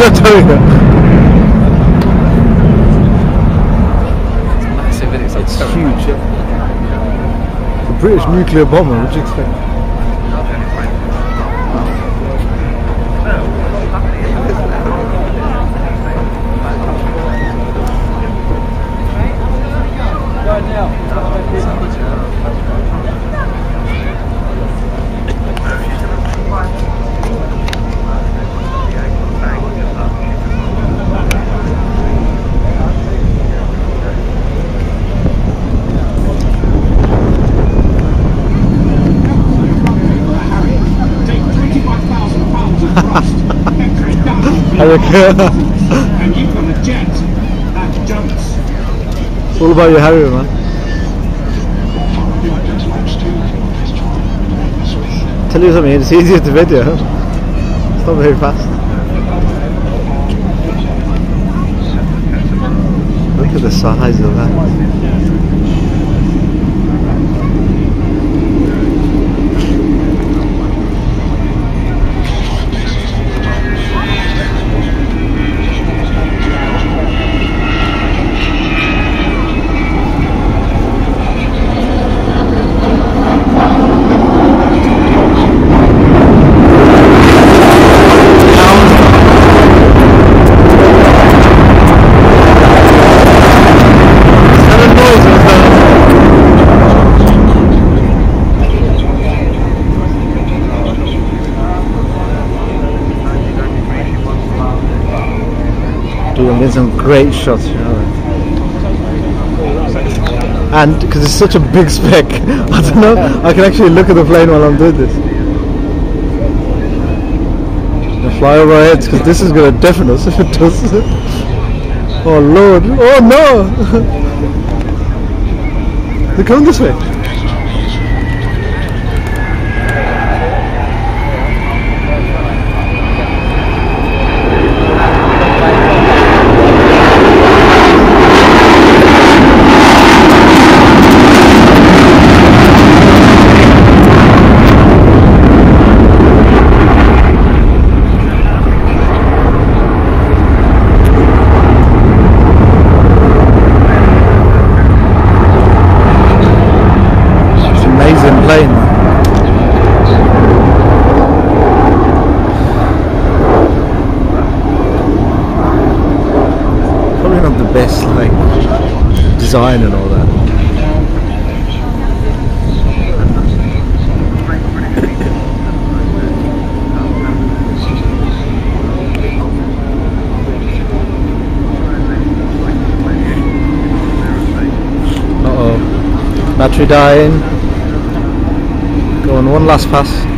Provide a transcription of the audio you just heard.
not doing it. It's massive, and it's Huge. Yeah. The British nuclear bomber. What do you expect? And you've got a jet that jumps. It's all about your Harrier, man. Tell you something, it's easier to video. It's not very fast. Look at the size of that. Dude, I'm getting some great shots, you know. And because it's such a big spec, I don't know, I can actually look at the plane while I'm doing this. And fly over our heads, because this is going to deafen us if it does. Oh lord, oh no! They're coming this way. Plane. Probably not the best, like, design and all that. Uh oh, battery dying. Go on one last pass.